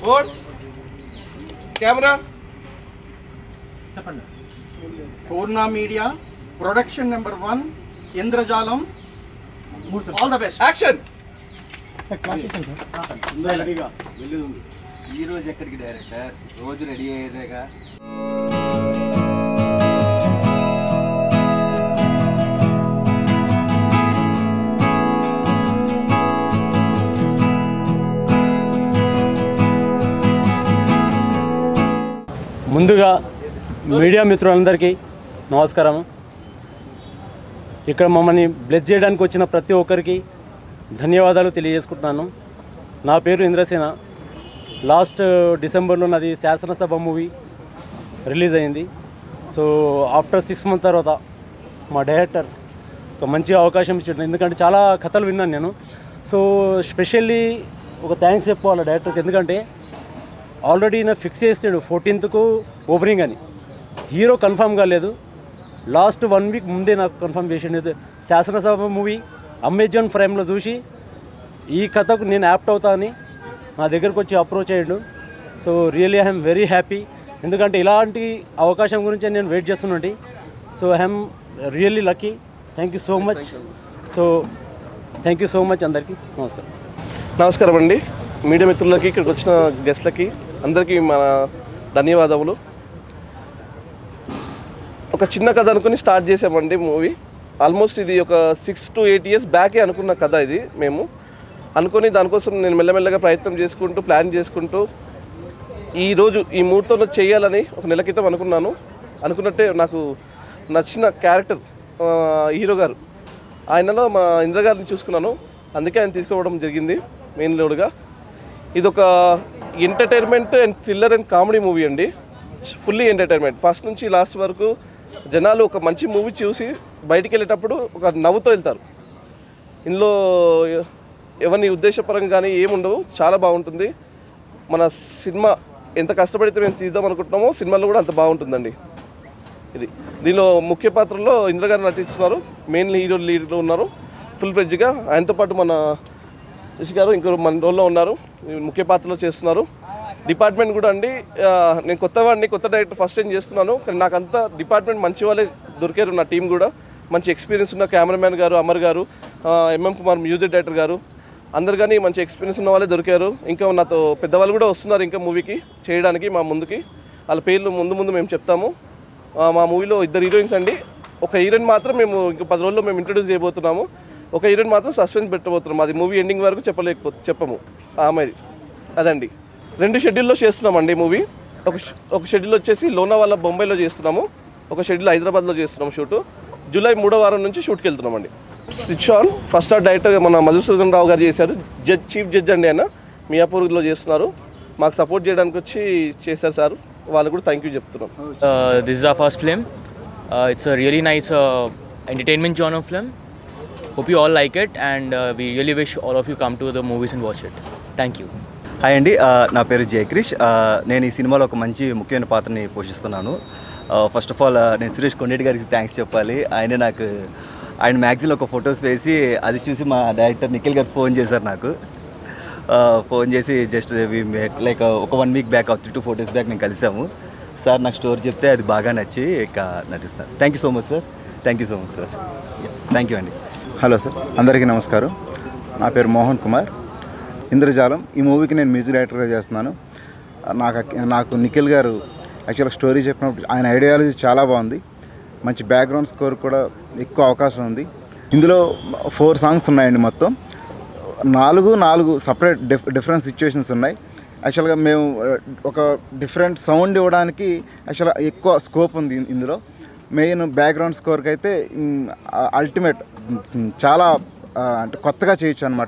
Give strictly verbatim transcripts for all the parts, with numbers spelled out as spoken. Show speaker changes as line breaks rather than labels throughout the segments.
Role camera Purna media production number one Indrajalam all the best action ఈ రోజు ఎక్కడికి director రోజు రెడీ అయ్యేదేగా
ముందుగా మీడియా మిత్రులందరికీ నమస్కారం. ఇక్కడ మమ్మల్ని బ్లెస్ చేయడానికి వచ్చిన ప్రతి ఒక్కరికి ధన్యవాదాలు తెలియజేసుకుంటున్నాను. నా పేరు ఇంద్రసేన. లాస్ట్ డిసెంబర్లో నాది శాసనసభ మూవీ రిలీజ్ అయింది. సో ఆఫ్టర్ సిక్స్ మంత్ తర్వాత మా డైరెక్టర్ ఒక మంచి అవకాశం ఇచ్చాడు. ఎందుకంటే చాలా కథలు విన్నాను నేను. సో స్పెషల్లీ ఒక థ్యాంక్స్ చెప్పుకోవాలి డైరెక్టర్కి. ఎందుకంటే ఆల్రెడీ నా ఫిక్స్ చేసాడు ఫోర్టీన్త్కు ఓపెనింగ్ అని. హీరో కన్ఫర్మ్ కాలేదు, లాస్ట్ వన్ వీక్ ముందే నాకు కన్ఫర్మ్ చేసిండు. శాసనసభ మూవీ అమెజాన్ ప్రైమ్లో చూసి ఈ కథకు నేను యాప్ట్ అవుతా అని నా దగ్గరకు వచ్చి అప్రోచ్ అయ్యాడు. So really I'm very happy. ఎందుకంటే ఇలాంటి అవకాశం గురించి నేను వెయిట్ చేస్తున్నాండి. So I'm really lucky. Thank you so much. So thank you so much అందరికీ. నమస్కారం.
నమస్కారం అండి. మీడియా మిత్రులకి, ఇక్కడికి వచ్చిన గెస్ట్లకి అందరికీ మన ధన్యవాదములు. ఒక చిన్న కథ అనుకుని స్టార్ట్ చేసామండి మూవీ. ఆల్మోస్ట్ ఇది ఒక సిక్స్ టు ఎయిట్ ఇయర్స్ బ్యాకే అనుకున్న కథ ఇది. మేము అనుకొని దానికోసం నేను మెల్లమెల్లగా ప్రయత్నం చేసుకుంటూ ప్లాన్ చేసుకుంటూ ఈరోజు ఈ ముహూర్తంలో చేయాలని ఒక నెల క్రితం అనుకున్నాను. అనుకున్నట్టే నాకు నచ్చిన క్యారెక్టర్ హీరో గారు, ఆయనలో మా ఇంద్ర గారిని చూసుకున్నాను. అందుకే ఆయన తీసుకోవడం జరిగింది మెయిన్ లోడ్గా. ఇది ఒక entertainment and thriller and comedy movie అండి. Fully entertainment. ఫస్ట్ నుంచి లాస్ట్ వరకు జనాలు ఒక మంచి మూవీ చూసి బయటికి వెళ్ళేటప్పుడు ఒక నవ్వుతో వెళ్తారు. ఇందులో ఎవరిని ఉద్దేశపరంగా కానీ ఏముండవు. చాలా బాగుంటుంది. మన సినిమా ఎంత కష్టపడితే మేము తీద్దాం అనుకుంటున్నామో సినిమాలో కూడా అంత బాగుంటుందండి. ఇది దీనిలో ముఖ్య పాత్రలో ఇంద్ర గారు నటిస్తున్నారు. మెయిన్ హీరో లీడ్లో ఉన్నారు ఫుల్ ఫ్లెడ్జ్గా. ఆయనతో పాటు మన రిషి గారు ఇంకో మన రోల్లో ఉన్నారు, ముఖ్య పాత్రలో చేస్తున్నారు. డిపార్ట్మెంట్ కూడా అండి, నేను కొత్త వాడిని, కొత్త డైరెక్టర్ ఫస్ట్ టైం చేస్తున్నాను. కానీ నాకు అంతా డిపార్ట్మెంట్ మంచి వాళ్ళే దొరికారు. నా టీం కూడా మంచి ఎక్స్పీరియన్స్ ఉన్న కెమెరామ్యాన్ గారు, అమర్ గారు, ఎంఎం కుమార్ మ్యూజిక్ డైరెక్టర్ గారు, అందరు కానీ మంచి ఎక్స్పీరియన్స్ ఉన్న వాళ్ళే దొరికారు. ఇంకా నాతో పెద్దవాళ్ళు కూడా వస్తున్నారు ఇంకా మూవీకి చేయడానికి మా ముందుకి. వాళ్ళ పేర్లు ముందు ముందు మేము చెప్తాము. మా మూవీలో ఇద్దరు హీరోయిన్స్ అండి. ఒక హీరోయిన్ మాత్రం మేము ఇంకా పది రోజుల్లో మేము ఇంట్రొడ్యూస్ చేయబోతున్నాము. ఒక హీరోయిన్ మాత్రం సస్పెన్స్ పెట్టబోతున్నాం. అది మూవీ ఎండింగ్ వరకు చెప్పలేకపోతే చెప్పము ఆమెది. అదండి. రెండు షెడ్యూల్లో చేస్తున్నామండి మూవీ. ఒక ఒక షెడ్యూల్ వచ్చేసి లోనావాలా బొంబాయిలో చేస్తున్నాము, ఒక షెడ్యూల్ హైదరాబాద్లో చేస్తున్నాము షూటు. జూలై మూడో వారం నుంచి షూట్కి వెళ్తున్నామండి. Switch on first R director మన మధుసూదన్ రావు గారు చేశారు. జడ్జ్ చీఫ్ జడ్జ్ అండి ఆయన, మియాపూర్లో చేస్తున్నారు. మాకు సపోర్ట్ చేయడానికి వచ్చి చేశారు సార్. వాళ్ళు కూడా థ్యాంక్ యూ చెప్తున్నాం.
This is our first film. It's a really nice entertainment genre film. Hope you all like it, and uh, we really wish all of you come to the movies and watch it. Thank you.
Hi అండి, నా పేరు జయక్రిష్. నేను ఈ సినిమాలో ఒక మంచి ముఖ్యమైన పాత్రని పోషిస్తున్నాను. ఫస్ట్ ఆఫ్ ఆల్ నేను సురేష్ కొండేటి గారికి థ్యాంక్స్ చెప్పాలి. ఆయన నాకు ఆయన మ్యాగజైన్లో ఒక ఫొటోస్ వేసి అది చూసి మా డైరెక్టర్ నిఖిల్ గారు ఫోన్ చేశారు నాకు. ఫోన్ చేసి జస్ట్ లైక్ ఒక one week back three to four days back నేను కలిసాము. సార్ నాకు స్టోరీ చెప్తే అది బాగా నచ్చి ఇక నటిస్తాను. Thank you so much sir. Thank you so much sir. Thank you అండి.
హలో సార్, అందరికీ నమస్కారం. నా పేరు మోహన్ కుమార్. ఇంద్రజాలం ఈ మూవీకి నేను మ్యూజిక్ డైరెక్టర్గా చేస్తున్నాను. నాకు నాకు నిఖిల్ గారు యాక్చువల్గా స్టోరీ చెప్పినప్పుడు ఆయన ఐడియాలజీ చాలా బాగుంది. మంచి బ్యాక్గ్రౌండ్ స్కోర్ కూడా ఎక్కువ అవకాశం ఉంది. ఇందులో ఫోర్ సాంగ్స్ ఉన్నాయండి. మొత్తం నాలుగు నాలుగు సపరేట్ డిఫ్ డిఫరెంట్ సిచ్యువేషన్స్ ఉన్నాయి. యాక్చువల్గా మేము ఒక డిఫరెంట్ సౌండ్ ఇవ్వడానికి యాక్చువల్గా ఎక్కువ స్కోప్ ఉంది ఇందులో. మెయిన్ బ్యాక్గ్రౌండ్ స్కోర్కి అయితే అల్టిమేట్ చాలా అంటే కొత్తగా చేయొచ్చు అనమాట.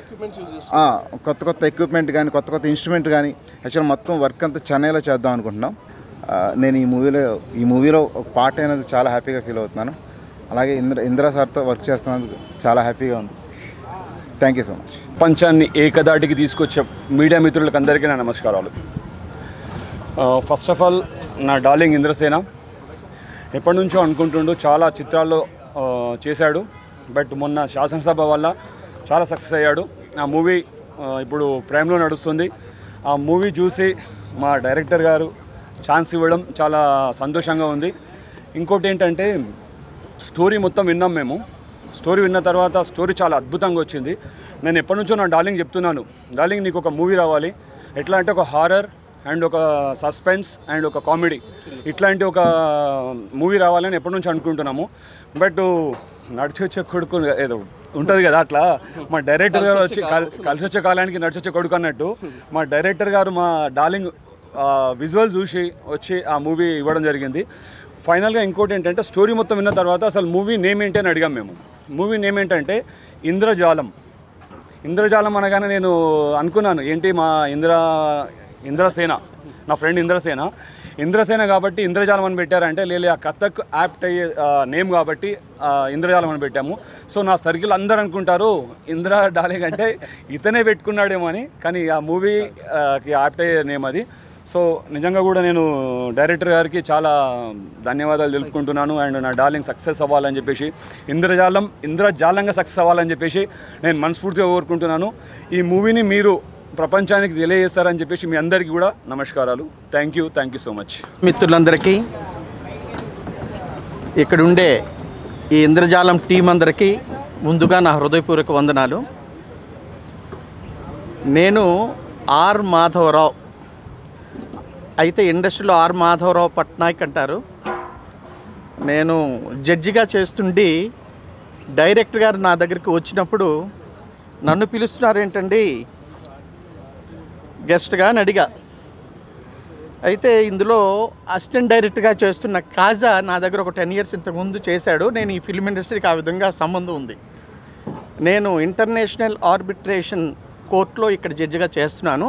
కొత్త కొత్త ఎక్విప్మెంట్ కానీ కొత్త కొత్త ఇన్స్ట్రుమెంట్ కానీ యాక్చువల్ మొత్తం వర్క్ అంతా చెన్నైలో చేద్దాం అనుకుంటున్నాం. నేను ఈ మూవీలో ఈ మూవీలో ఒక పార్ట్ అయినందుకు చాలా హ్యాపీగా ఫీల్ అవుతున్నాను. అలాగే ఇంద్ర ఇంద్రా సార్తో వర్క్ చేస్తున్నందుకు చాలా హ్యాపీగా ఉంది. Thank you so much.
ప్రపంచాన్ని ఏకదాటికి తీసుకొచ్చే మీడియా మిత్రులకు అందరికీ నా నమస్కారాలు. ఫస్ట్ ఆఫ్ ఆల్ నా డార్లింగ్ ఇంద్రసేన ఎప్పటి నుంచో అనుకుంటుండు, చాలా చిత్రాల్లో చేశాడు. బట్ మొన్న శాసనసభ వల్ల చాలా సక్సెస్ అయ్యాడు. ఆ మూవీ ఇప్పుడు ప్రైమ్లో నడుస్తుంది. ఆ మూవీ చూసి మా డైరెక్టర్ గారు ఛాన్స్ ఇవ్వడం చాలా సంతోషంగా ఉంది. ఇంకోటి ఏంటంటే స్టోరీ మొత్తం విన్నాం మేము. స్టోరీ విన్న తర్వాత స్టోరీ చాలా అద్భుతంగా వచ్చింది. నేను ఎప్పటి నుంచో నా డార్లింగ్ చెప్తున్నాను, డార్లింగ్ నీకు ఒక మూవీ రావాలి, ఎట్లా అంటే ఒక హారర్ అండ్ ఒక సస్పెన్స్ అండ్ ఒక కామెడీ, ఇట్లాంటి ఒక మూవీ రావాలని ఎప్పటి నుంచి అనుకుంటున్నాము. బట్ నడిచి వచ్చే కొడుకు ఏదో ఉంటుంది కదా, అట్లా మా డైరెక్టర్ గారు వచ్చి కలిసి వచ్చే కాలానికి నడిచి వచ్చే కొడుకు అన్నట్టు మా డైరెక్టర్ గారు మా డార్లింగ్ విజువల్ చూసి వచ్చి ఆ మూవీ ఇవ్వడం జరిగింది. ఫైనల్గా ఇంకోటి ఏంటంటే స్టోరీ మొత్తం విన్న తర్వాత అసలు మూవీ నేమ్ ఏంటి అని అడిగాం మేము. మూవీ నేమ్ ఏంటంటే ఇంద్రజాలం. ఇంద్రజాలం అనగానే నేను అనుకున్నాను ఏంటి మా ఇంద్ర ఇంద్రసేన, నా ఫ్రెండ్ ఇంద్రసేన ఇంద్రసేన కాబట్టి ఇంద్రజాలం అని పెట్టారంటే లేదు ఆ కథకు యాప్ట్ అయ్యే నేమ్ కాబట్టి ఇంద్రజాలం అని పెట్టాము. సో నా సర్కిల్ అందరూ అనుకుంటారు ఇంద్ర డార్లింగ్ అంటే ఇతనే పెట్టుకున్నాడేమో అని, కానీ ఆ మూవీకి యాప్ట్ అయ్యే నేమ్ అది. సో నిజంగా కూడా నేను డైరెక్టర్ గారికి చాలా ధన్యవాదాలు తెలుపుకుంటున్నాను. అండ్ నా డార్లింగ్ సక్సెస్ అవ్వాలని చెప్పేసి, ఇంద్రజాలం ఇంద్రజాలంగా సక్సెస్ అవ్వాలని చెప్పేసి నేను మనస్ఫూర్తిగా కోరుకుంటున్నాను. ఈ మూవీని మీరు ప్రపంచానికి తెలియజేస్తారని చెప్పేసి మీ అందరికీ కూడా నమస్కారాలు. Thank you thank you so much.
మిత్రులందరికీ, ఇక్కడుండే ఈ ఇంద్రజాలం టీం అందరికీ ముందుగా నా హృదయపూర్వక వందనాలు. నేను ఆర్ మాధవరావు, అయితే ఇండస్ట్రీలో ఆర్ మాధవరావు పట్నాయక్ అంటారు. నేను జడ్జిగా చేస్తుండి డైరెక్టర్ గారు నా దగ్గరికి వచ్చినప్పుడు నన్ను పిలుస్తున్నారు ఏంటండి గెస్ట్గా అని అడిగా. అయితే ఇందులో అసిస్టెంట్ డైరెక్టర్గా చేస్తున్న కాజా నా దగ్గర ఒక టెన్ ఇయర్స్ ఇంతకుముందు చేశాడు. నేను ఈ ఫిల్మ్ ఇండస్ట్రీకి ఆ విధంగా సంబంధం ఉంది. నేను ఇంటర్నేషనల్ ఆర్బిట్రేషన్ కోర్టులో ఇక్కడ జడ్జిగా చేస్తున్నాను.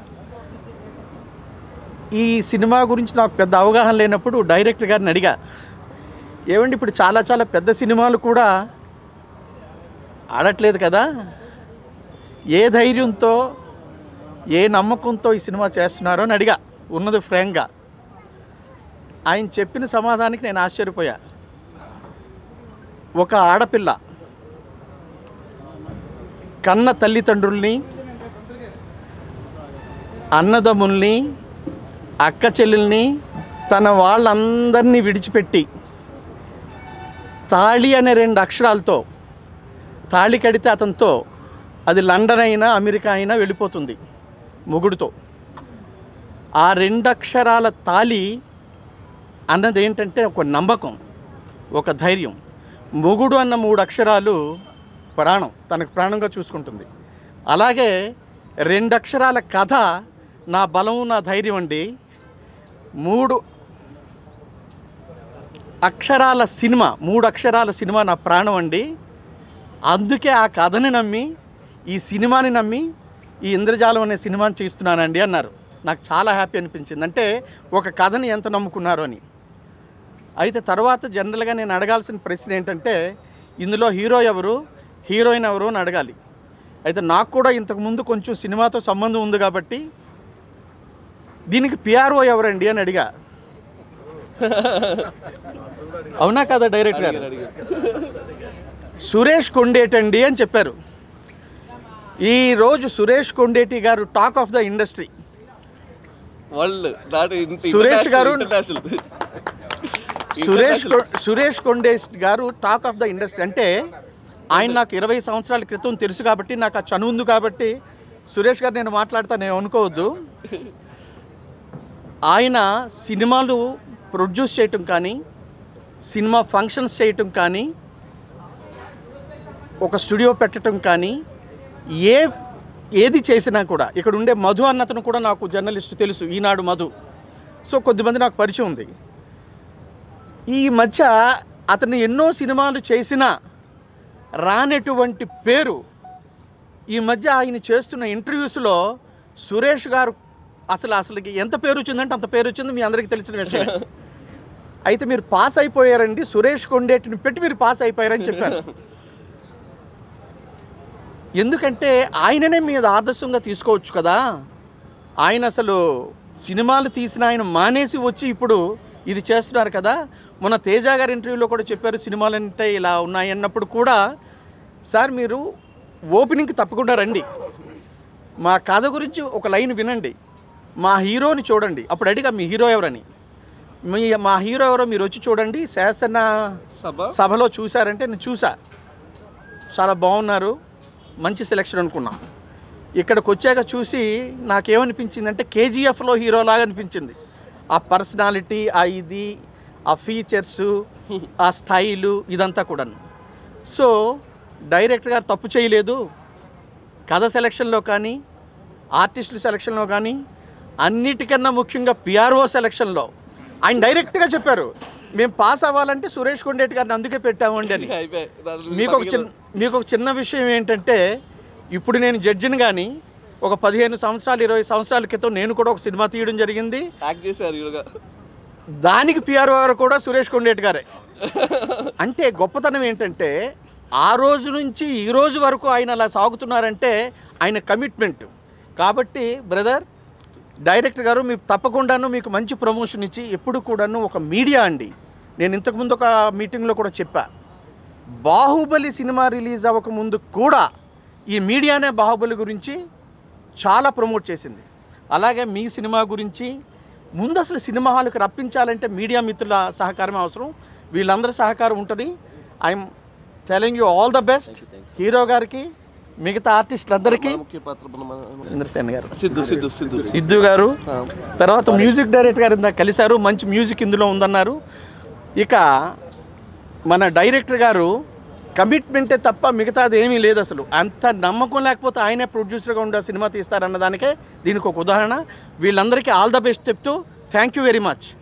ఈ సినిమా గురించి నాకు పెద్ద అవగాహన లేనప్పుడు డైరెక్టర్ గారిని అడిగా, ఏమండి ఇప్పుడు చాలా చాలా పెద్ద సినిమాలు కూడా ఆడట్లేదు కదా, ఏ ధైర్యంతో ఏ నమ్మకంతో ఈ సినిమా చేస్తున్నారో అని అడిగా, ఉన్నది ఫ్రాంక్గా. ఆయన చెప్పిన సమాధానానికి నేను ఆశ్చర్యపోయా. ఒక ఆడపిల్ల కన్న తల్లిదండ్రుల్ని, అన్నదమ్ముల్ని, అక్క చెల్లెల్ని, తన వాళ్ళందరినీ విడిచిపెట్టి తాళి అనే రెండు అక్షరాలతో తాళి కడితే అతనితో అది లండన్ అయినా అమెరికా అయినా వెళ్ళిపోతుంది మొగుడుతో. ఆ రెండు అక్షరాల తాళి అన్నది ఏంటంటే ఒక నమ్మకం, ఒక ధైర్యం. మొగుడు అన్న మూడు అక్షరాలు ప్రాణం, తనకు ప్రాణంగా చూసుకుంటుంది. అలాగే రెండు అక్షరాల కథ నా బలం, నా ధైర్యం అండి. మూడు అక్షరాల సినిమా, మూడు అక్షరాల సినిమా నా ప్రాణం అండి. అందుకే ఆ కథని నమ్మి, ఈ సినిమాని నమ్మి ఈ ఇంద్రజాలం అనే సినిమాని చేస్తున్నానండి అన్నారు. నాకు చాలా హ్యాపీ అనిపించింది. అంటే ఒక కథని ఎంత నమ్ముకున్నారు అని. అయితే తర్వాత జనరల్గా నేను అడగాల్సిన ప్రశ్న ఏంటంటే ఇందులో హీరో ఎవరు, హీరోయిన్ ఎవరు అని అడగాలి. అయితే నాకు కూడా ఇంతకుముందు కొంచెం సినిమాతో సంబంధం ఉంది కాబట్టి దీనికి పిఆర్ఓ ఎవరండి అని అడిగా. అవునా కదా డైరెక్టర్ గారు? సురేష్ కొండేటండి అని చెప్పారు. ఈరోజు Suresh Kondeti garu talk of the industry. Suresh garu Suresh Suresh కొండేట్ గారు టాక్ ఆఫ్ ద ఇండస్ట్రీ. అంటే ఆయన నాకు ఇరవై సంవత్సరాల క్రితం తెలుసు కాబట్టి నాకు ఆ చనువు ఉంది కాబట్టి సురేష్ గారు నేను మాట్లాడతాను అనుకోవద్దు. ఆయన సినిమాలు ప్రొడ్యూస్ చేయటం కానీ, సినిమా ఫంక్షన్స్ చేయటం కానీ, ఒక స్టూడియో పెట్టడం కానీ, ఏ ఏది చేసినా కూడా ఇక్కడ ఉండే మధు అన్నతను కూడా నాకు జర్నలిస్టు తెలుసు, ఈనాడు మధు. సో కొద్దిమంది నాకు పరిచయం ఉంది. ఈ మధ్య అతను ఎన్నో సినిమాలు చేసినా రానటువంటి పేరు ఈ మధ్య ఆయన చేస్తున్న ఇంటర్వ్యూస్లో సురేష్ గారు అసలు అసలుకి ఎంత పేరు వచ్చిందంటే అంత పేరు వచ్చింది, మీ అందరికీ తెలిసిన విషయం. అయితే మీరు పాస్ అయిపోయారండి, సురేష్ కొండేటిని పెట్టి మీరు పాస్ అయిపోయారని చెప్పారు. ఎందుకంటే ఆయననే మీద ఆదర్శంగా తీసుకోవచ్చు కదా. ఆయన అసలు సినిమాలు తీసిన ఆయన మానేసి వచ్చి ఇప్పుడు ఇది చేస్తున్నారు కదా. మొన్న తేజ గారి ఇంటర్వ్యూలో కూడా చెప్పారు సినిమాలు అంటే ఇలా ఉన్నాయి అన్నప్పుడు కూడా, సార్ మీరు ఓపెనింగ్కి తప్పకుండా రండి, మా కథ గురించి ఒక లైన్ వినండి, మా హీరోని చూడండి. అప్పుడు అడిగా మీ హీరో ఎవరని. మీ మా హీరో ఎవరో మీరు వచ్చి చూడండి, శాసన
సభ
సభలో చూశారంటే నేను చూసా, చాలా బాగున్నారు, మంచి సెలెక్షన్ అనుకున్నాం. ఇక్కడికి వచ్చాక చూసి నాకేమనిపించిందంటే కేజీఎఫ్లో హీరోలాగా అనిపించింది. ఆ పర్సనాలిటీ, ఆ ఇది, ఆ ఫీచర్సు, ఆ స్టైలు, ఇదంతా కూడా. సో డైరెక్టర్ గారు తప్పు చేయలేదు. కథ సెలక్షన్లో కానీ, ఆర్టిస్టుల సెలక్షన్లో కానీ, అన్నిటికన్నా ముఖ్యంగా పిఆర్ఓ సెలక్షన్లో ఆయన డైరెక్ట్గా చెప్పారు, మేము పాస్ అవ్వాలంటే సురేష్ కొండేటి గారిని అందుకే పెట్టామండి అని. మీకు ఒక చిన్న మీకు ఒక చిన్న విషయం ఏంటంటే, ఇప్పుడు నేను జడ్జిని కానీ ఒక పదిహేను సంవత్సరాలు ఇరవై సంవత్సరాల క్రితం నేను కూడా ఒక సినిమా తీయడం జరిగింది.
యాక్ట్ చేశారు ఇలాగా.
దానికి పిఆర్ఓ గారు కూడా సురేష్ కొండేటి గారే. అంటే గొప్పతనం ఏంటంటే, ఆ రోజు నుంచి ఈ రోజు వరకు ఆయన అలా సాగుతున్నారంటే ఆయన కమిట్మెంట్. కాబట్టి బ్రదర్, డైరెక్టర్ గారు మీకు తప్పకుండాను మీకు మంచి ప్రమోషన్ ఇచ్చి, ఎప్పుడు కూడాను ఒక మీడియా అండి, నేను ఇంతకుముందు ఒక మీటింగ్లో కూడా చెప్పా, బాహుబలి సినిమా రిలీజ్ అవ్వకముందు కూడా ఈ మీడియానే బాహుబలి గురించి చాలా ప్రమోట్ చేసింది. అలాగే మీ సినిమా గురించి ముందు అసలు సినిమా హాల్కి రప్పించాలంటే మీడియా మిత్రుల సహకారం అవసరం. వీళ్ళందరి సహకారం ఉంటుంది. I'm telling you all the best hero గారికి, మిగతా ఆర్టిస్టులందరికీ.
ముఖ్య పాత్ర
ఇంద్రసేన్ గారు,
సిద్ధు సిద్ధు సిద్ధు
సిద్ధు గారు, తర్వాత మ్యూజిక్ డైరెక్టర్ గారు ఇందాక కలిశారు, మంచి మ్యూజిక్ ఇందులో ఉందన్నారు. ఇక మన డైరెక్టర్ గారు కమిట్మెంటే తప్ప మిగతాది ఏమీ లేదు. అసలు అంత నమ్మకం లేకపోతే ఆయనే ప్రొడ్యూసర్గా ఉండే సినిమా తీస్తారన్న దానికే దీనికి ఒక ఉదాహరణ. వీళ్ళందరికీ ఆల్ ద బెస్ట్ చెప్తూ థ్యాంక్ యూ వెరీ మచ్.